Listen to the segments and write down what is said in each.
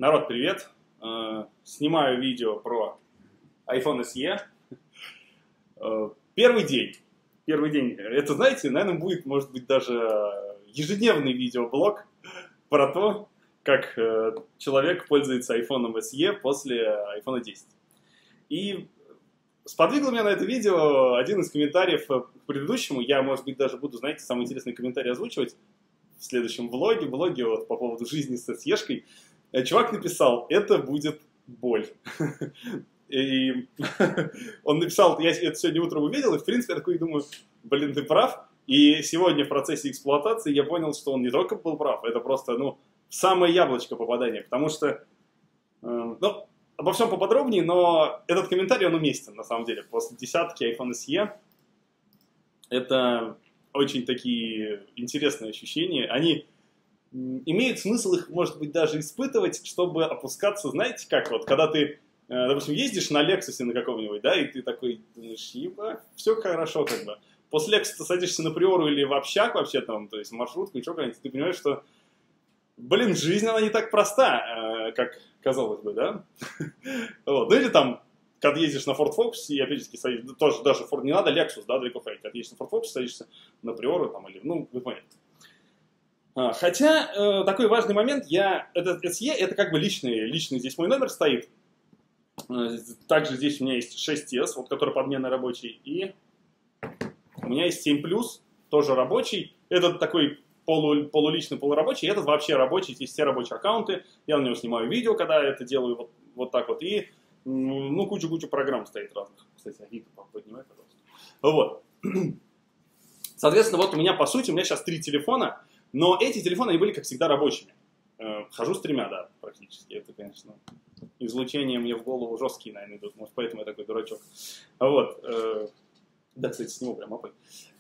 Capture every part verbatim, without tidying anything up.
Народ, привет! Э, Снимаю видео про iPhone эс и. Э, Первый день. Первый день. Это, знаете, наверное, будет, может быть, даже ежедневный видеоблог про то, как э, человек пользуется iPhone эс и после iPhone десять. И сподвигло меня на это видео один из комментариев к предыдущему. Я, может быть, даже буду, знаете, самый интересный комментарий озвучивать в следующем влоге, влоге вот, по поводу жизни с эс и-шкой. Чувак написал: это будет боль. И он написал, я это сегодня утром увидел, и в принципе я такой думаю, блин, ты прав. И сегодня в процессе эксплуатации я понял, что он не только был прав, это просто, ну, самое яблочко попадания. Потому что, э, ну, обо всем поподробнее, но этот комментарий, он уместен, на самом деле. После десятки iPhone эс и это очень такие интересные ощущения. Они имеет смысл их, может быть, даже испытывать, чтобы опускаться, знаете, как вот, когда ты, допустим, ездишь на Лексусе на каком-нибудь, да, и ты такой думаешь, еба, все хорошо, как бы. После Лексуса садишься на Приору или в общак вообще там, то есть маршрутку, еще как-нибудь, ты понимаешь, что, блин, жизнь, она не так проста, как казалось бы, да. Вот. Ну или там, когда ездишь на Ford Focus, и опять же садишься, тоже даже Ford, не надо Lexus, да, далеко ходить, когда ездишь на Ford Focus, садишься на Приору там, или, ну, вы поняли. Хотя, э, такой важный момент, я, этот эс и, это как бы личный, личный здесь мой номер стоит. Также здесь у меня есть шесть эс, вот, который подменный рабочий, и у меня есть семь плюс, тоже рабочий. Этот такой полу, полуличный, полурабочий, этот вообще рабочий, здесь все рабочие аккаунты. Я на него снимаю видео, когда это делаю вот, вот так вот, и, ну, куча-куча программ стоит разных. Кстати, Авито поднимай, пожалуйста. Вот. Соответственно, вот у меня, по сути, у меня сейчас три телефона. Но эти телефоны, они были, как всегда, рабочими. Э, хожу с тремя, да, практически. Это, конечно, излучение мне в голову жесткие, наверное, идут. Может, поэтому я такой дурачок. Вот. Э, да, кстати, сниму прям опой.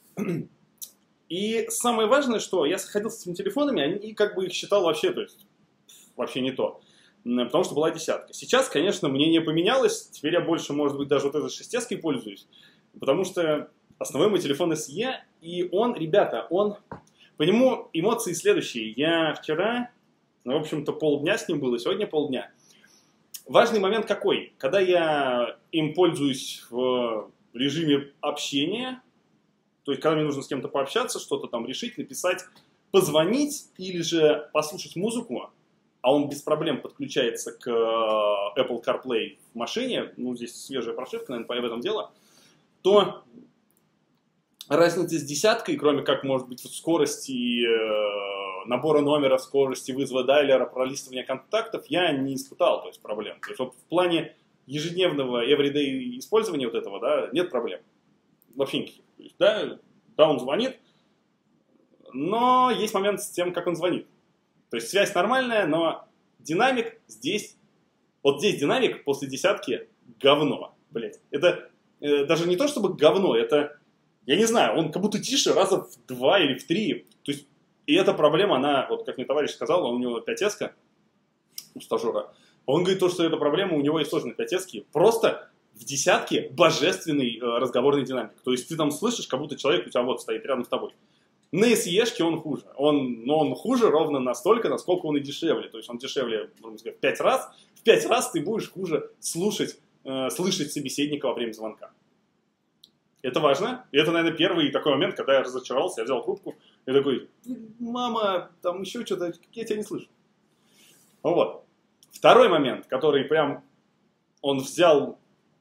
И самое важное, что я ходил с этими телефонами, они как бы их считал вообще, то есть, вообще не то. Потому что была десятка. Сейчас, конечно, мнение поменялось. Теперь я больше, может быть, даже вот этой шестеской пользуюсь. Потому что основной мой телефон эс и, и он, ребята, он... По нему эмоции следующие. Я вчера, ну, в общем-то, полдня с ним был, и сегодня полдня. Важный момент какой? Когда я им пользуюсь в режиме общения, то есть, когда мне нужно с кем-то пообщаться, что-то там решить, написать, позвонить или же послушать музыку, а он без проблем подключается к Apple CarPlay в машине, ну, здесь свежая прошивка, наверное, в этом дело, то... разница с десяткой, кроме как, может быть, скорости э, набора номера, скорости вызова дайлера, пролистывания контактов, я не испытал, то есть, проблем. То есть, вот в плане ежедневного everyday использования вот этого, да, нет проблем. Вообще никаких. То есть, да, да, он звонит, но есть момент с тем, как он звонит. То есть, связь нормальная, но динамик здесь, вот здесь динамик после десятки говно, блять. Это э, даже не то, чтобы говно, это... Я не знаю, он как будто тише раза в два или в три. То есть, и эта проблема, она, вот как мне товарищ сказал, у него пять эс-ка, у стажера, он говорит, то, что эта проблема у него есть тоже на пять эс-ке, просто в десятке божественный э, разговорный динамик. То есть, ты там слышишь, как будто человек у тебя вот стоит рядом с тобой. На эс и-шке он хуже. Он, но он хуже ровно настолько, насколько он и дешевле. То есть, он дешевле, можно сказать, в пять раз. В пять раз ты будешь хуже слушать, э, слышать собеседника во время звонка. Это важно. И это, наверное, первый такой момент, когда я разочаровался, я взял трубку и такой, мама, там еще что-то, я тебя не слышу. Вот. Второй момент, который прям, он взял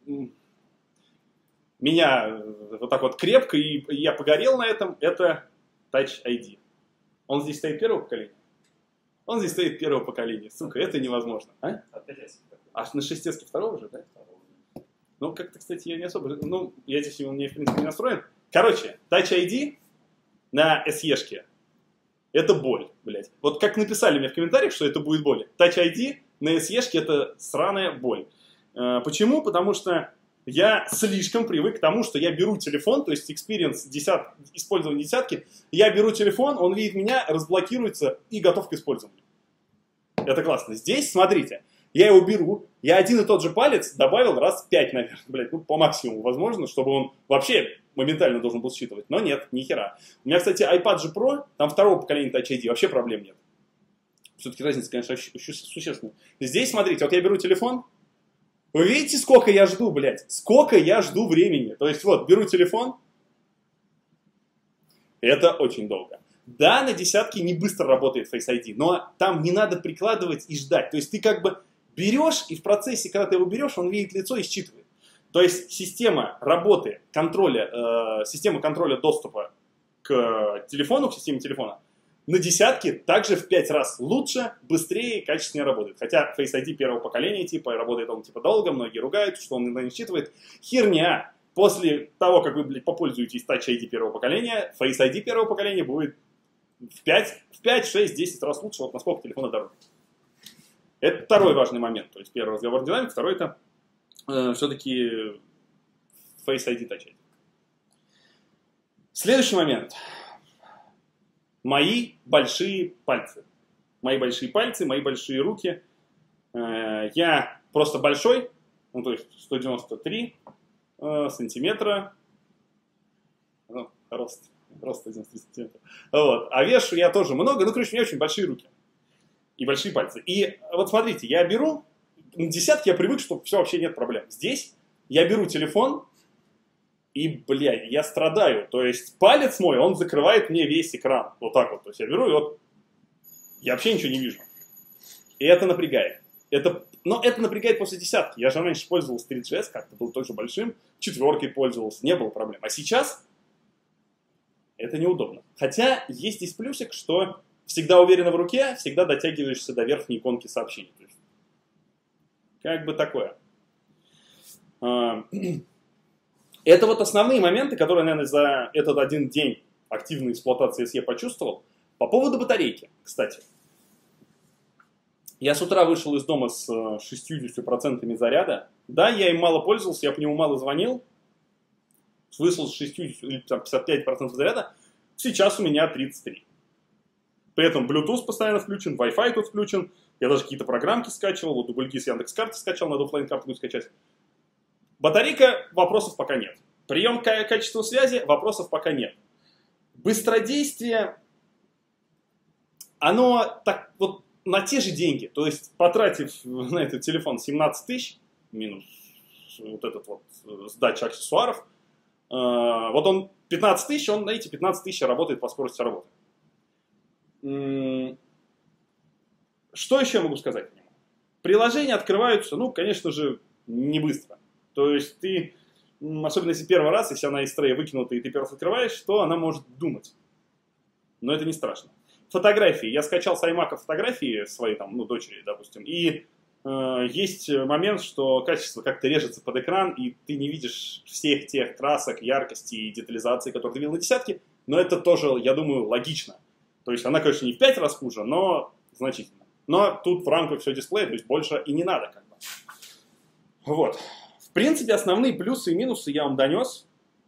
меня вот так вот крепко, и я погорел на этом, это Touch ай ди. Он здесь стоит первого поколения? Он здесь стоит первого поколения. Сука, это невозможно. А? Аж на шесть эс второго же, да? Ну, как-то, кстати, я не особо... Ну, я здесь у меня, в принципе, не настроен. Короче, Touch ай ди на эс и-шке — это боль, блядь. Вот как написали мне в комментариях, что это будет боль. Touch ай ди на эс и-шке — это сраная боль. Э, почему? Потому что я слишком привык к тому, что я беру телефон, то есть experience десят, использования десятки, я беру телефон, он видит меня, разблокируется и готов к использованию. Это классно. Здесь, смотрите... Я его беру, я один и тот же палец добавил раз в пять, наверное, блядь, ну, по максимуму возможно, чтобы он вообще моментально должен был считывать. Но нет, ни хера. У меня, кстати, iPad же Pro, там второго поколения Touch ай ди, вообще проблем нет. Все-таки разница, конечно, существенная. Здесь, смотрите, вот я беру телефон. Вы видите, сколько я жду, блядь? Сколько я жду времени. То есть вот, беру телефон. Это очень долго. Да, на десятке не быстро работает Face ай ди, но там не надо прикладывать и ждать. То есть ты как бы берешь, и в процессе, когда ты его берешь, он видит лицо и считывает. То есть система работы, контроля, э, система контроля доступа к телефону, к системе телефона, на десятке также в пять раз лучше, быстрее и качественнее работает. Хотя Face ай ди первого поколения, типа, работает он типа долго, многие ругают, что он иногда не считывает. Херня! После того, как вы, блядь, попользуетесь Touch ай ди первого поколения, Face ай ди первого поколения будет в пять, в пять, шесть, десять раз лучше, вот насколько телефон дороже. Это второй важный момент. То есть первый разговор динамик, второй это э, все-таки Face ай ди, Touch ай ди. Следующий момент. Мои большие пальцы. Мои большие пальцы, мои большие руки. Э, я просто большой, ну то есть сто девяносто три э, сантиметра. Ну, рост. Рост сто девяносто три сантиметра. Вот. А вешу я тоже много. Ну, короче, у меня очень большие руки. И большие пальцы. И вот смотрите, я беру, на десятке я привык, что все, вообще нет проблем. Здесь я беру телефон, и, бля, я страдаю. То есть палец мой, он закрывает мне весь экран. Вот так вот. То есть я беру, и вот я вообще ничего не вижу. И это напрягает. Это, но это напрягает после десятки. Я же раньше пользовался три джи эс, как-то был тоже большим. Четверкой пользовался, не было проблем. А сейчас это неудобно. Хотя есть здесь плюсик, что всегда уверенно в руке, всегда дотягиваешься до верхней иконки сообщений. То есть, как бы такое. Это вот основные моменты, которые, наверное, за этот один день активной эксплуатации эс и почувствовал. По поводу батарейки, кстати. Я с утра вышел из дома с шестьюдесятью процентами заряда. Да, я им мало пользовался, я по нему мало звонил. Вышел с шестьдесят или пятьдесят пять процентов заряда. Сейчас у меня тридцать три. При этом Bluetooth постоянно включен, Wi-Fi тут включен. Я даже какие-то программки скачивал. Вот Дубльги с Яндекс.Карты скачал, надо оффлайн карту будет скачать. Батарейка, вопросов пока нет. Прием качества связи, вопросов пока нет. Быстродействие, оно так вот на те же деньги. То есть, потратив на этот телефон семнадцать тысяч, минус вот этот вот сдача аксессуаров, вот он пятнадцать тысяч, он на эти пятнадцать тысяч работает по скорости работы. Что еще я могу сказать по нему? Приложения открываются, ну, конечно же, не быстро. То есть ты, особенно если первый раз, если она из трея выкинута и ты первый раз открываешь, то она может думать. Но это не страшно. Фотографии. Я скачал с iMac фотографии своей, там, ну, дочери, допустим, и э, есть момент, что качество как-то режется под экран, и ты не видишь всех тех красок, яркости и детализации, которые ты видел на десятке, но это тоже, я думаю, логично. То есть она, конечно, не в пять раз хуже, но значительно. Но тут в рамках все дисплея, то есть больше и не надо, как бы. Вот. В принципе, основные плюсы и минусы я вам донес.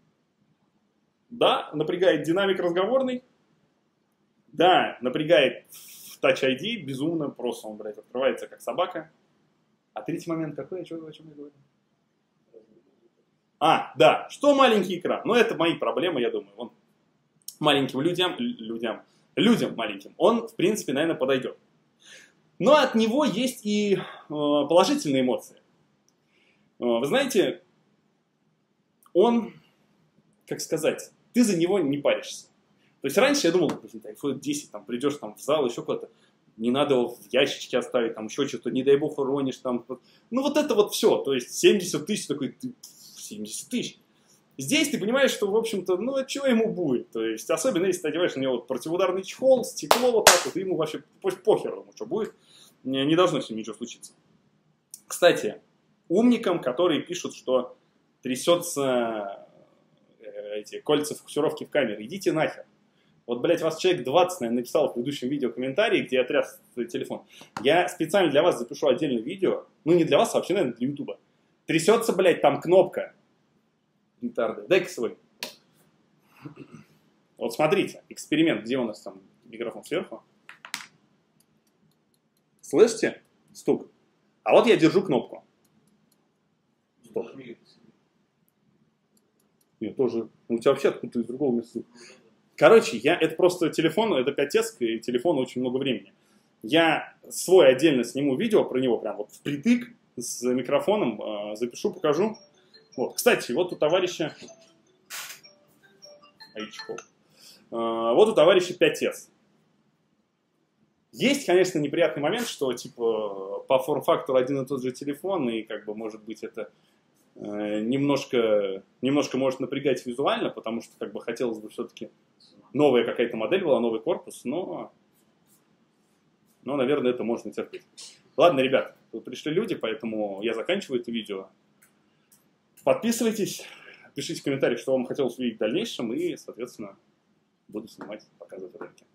Да, напрягает динамик разговорный. Да, напрягает Touch ай ди, безумно, просто он, блядь, открывается как собака. А третий момент какой? О чем, о чем я говорю? А, да, что маленький экран. Ну, это мои проблемы, я думаю. Вон, маленьким людям, людям, людям маленьким, он, в принципе, наверное, подойдет. Но от него есть и э, положительные эмоции. Вы знаете, он, как сказать, ты за него не паришься. То есть раньше я думал, блин, айфон десять, там, придешь там, в зал, еще куда-то, не надо его в ящичке оставить, там, еще что-то, не дай бог уронишь, там. Ну, вот это вот все. То есть семьдесят тысяч, такой, семьдесят тысяч. Здесь ты понимаешь, что, в общем-то, ну, а что ему будет? То есть, особенно если ты одеваешь на него вот противоударный чехол, стекло вот так вот, и ему вообще похер ему, что будет. Не, не должно с ним ничего случиться. Кстати, умникам, которые пишут, что трясется э, эти кольца фокусировки в камере, идите нахер. Вот, блядь, вас человек двадцать, наверное, написал в предыдущем видео комментарии, где я тряс телефон. Я специально для вас запишу отдельное видео, ну не для вас, а вообще, наверное, для ютуба. Трясется, блядь, там кнопка. Дай-ка свой. Вот смотрите, эксперимент, где у нас там микрофон сверху. Слышите? Стук. А вот я держу кнопку. Стоп. Нет, тоже. У тебя вообще откуда-то из другого места. Короче, я, это просто телефон, это пять эс, и телефону очень много времени. Я свой отдельно сниму видео про него, прям вот впритык с микрофоном, э, запишу, покажу. Вот. Кстати, вот у товарища... э, вот у товарища пять эс. Есть, конечно, неприятный момент, что типа по форм-фактору один и тот же телефон, и как бы может быть это э, немножко, немножко может напрягать визуально, потому что как бы хотелось бы все-таки новая какая-то модель была, новый корпус, но, но, наверное, это можно терпеть. Ладно, ребят, пришли люди, поэтому я заканчиваю это видео. Подписывайтесь, пишите в комментариях, что вам хотелось увидеть в дальнейшем, и, соответственно, буду снимать, показывать ролики.